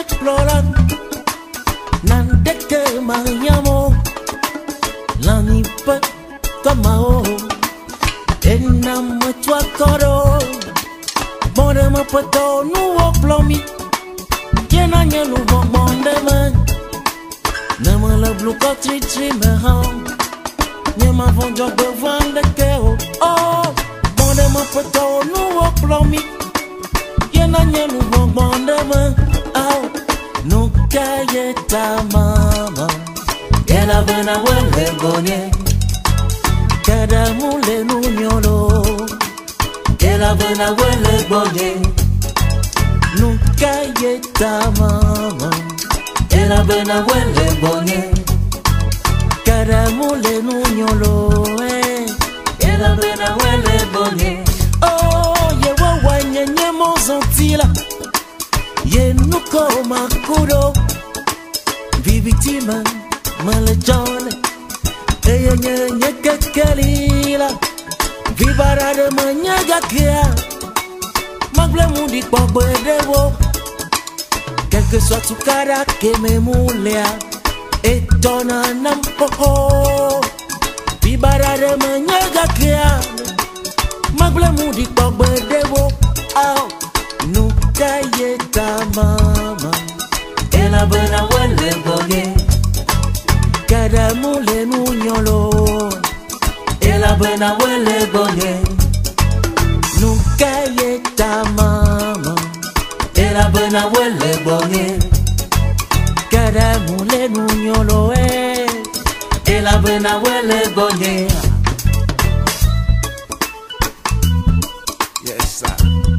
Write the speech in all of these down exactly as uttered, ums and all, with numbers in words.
explorando nande que mayamo lani pa tomao enam tua coro bora ma pato no plomi kena nyelu bonde man nama la blue country tree me home nyama vonjo be vande ke oh bonde ma pato no plomi kena nyelu bonde man oh nunca yeta mama ela vena wele bonye cada mule nunyolo ela vena wele bonye nunca yeta mama ela vena wele bonye cada mule nunyolo ela vena wele bonye oh ye wa wanye nyemo zontila ye nuko makuro vivitima malajole eye nye nye kekelila vivara de manyaga kia magle mundi kwa bedewo quel que soit tu cara que me mulea etona nampoho vivara de manyaga kia magle mundi kwa bedewo au nunca yeta mama ela bena wele boge cada mule nunyolo ela bena wele boge nunca yeta mama ela bena wele boge cada mule nunyolo ela bena wele boge. Yes sir.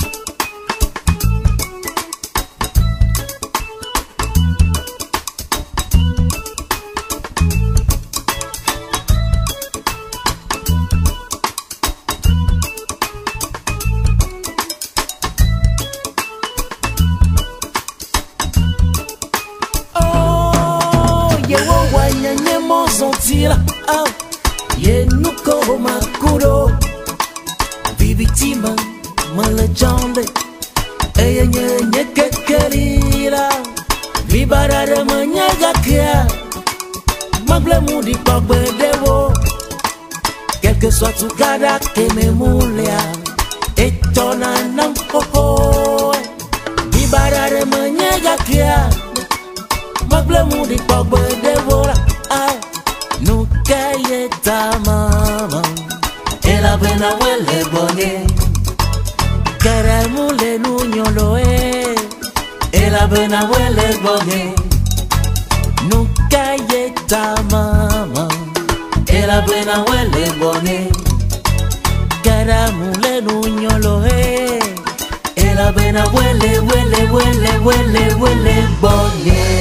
Oh, ye nuko makuro vivitima malajande eye nye nye kekelila vibara de manyaga kia magle mudi pagbe dewo quel que soit tu cara que me mulea etona nampoho vibara de manyaga kia magle mudi pagbe dewo ah nunca yeta mama ela bena wele bonye cara mule nunyolo ela bena wele bonye nunca yeta mama ela bena wele bonye cara mule nunyolo ela bena wele wele wele wele wele bonye.